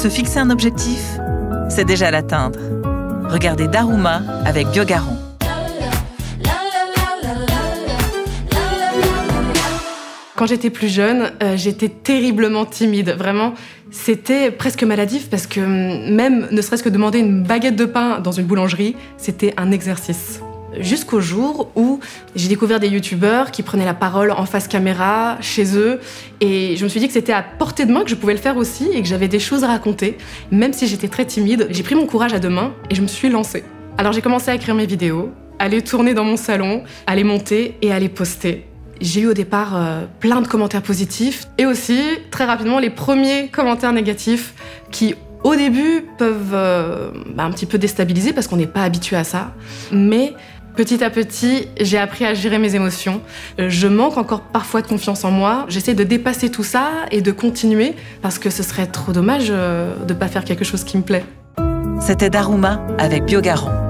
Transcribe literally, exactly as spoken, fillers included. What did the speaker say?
Se fixer un objectif, c'est déjà l'atteindre. Regardez Daruma avec Biogaron. Quand j'étais plus jeune, euh, j'étais terriblement timide. Vraiment, c'était presque maladif parce que même ne serait-ce que demander une baguette de pain dans une boulangerie, c'était un exercice. Jusqu'au jour où j'ai découvert des youtubeurs qui prenaient la parole en face caméra, chez eux, et je me suis dit que c'était à portée de main, que je pouvais le faire aussi et que j'avais des choses à raconter. Même si j'étais très timide, j'ai pris mon courage à deux mains et je me suis lancée. Alors j'ai commencé à écrire mes vidéos, à les tourner dans mon salon, à les monter et à les poster. J'ai eu au départ euh, plein de commentaires positifs et aussi, très rapidement, les premiers commentaires négatifs qui, au début, peuvent euh, bah, un petit peu déstabiliser parce qu'on n'est pas habitué à ça. Mais petit à petit, j'ai appris à gérer mes émotions. Je manque encore parfois de confiance en moi. J'essaie de dépasser tout ça et de continuer parce que ce serait trop dommage euh, de ne pas faire quelque chose qui me plaît. C'était Daruma avec Biogaron.